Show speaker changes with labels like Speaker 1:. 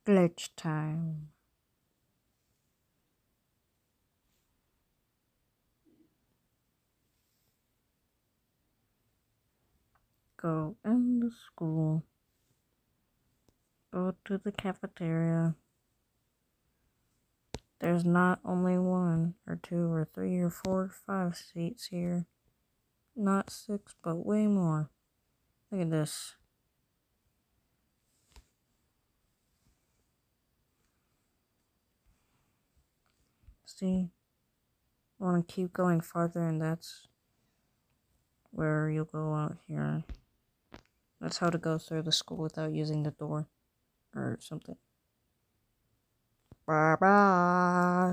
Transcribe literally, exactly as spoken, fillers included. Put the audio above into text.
Speaker 1: Glitch time. Go in the school. Go to the cafeteria. There's not only one or two or three or four or five seats here. Not six, but way more. Look at this. See? I want to keep going farther, and that's where you'll go out here. That's how to go through the school without using the door or something. Bye bye.